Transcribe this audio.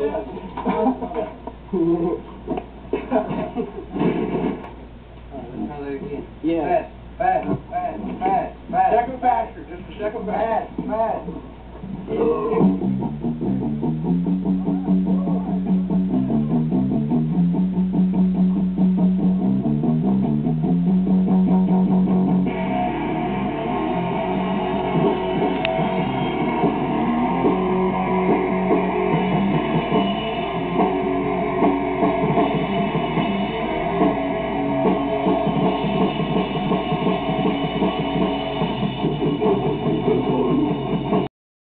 try that again. Yeah. Fast. Second faster, just a second fast.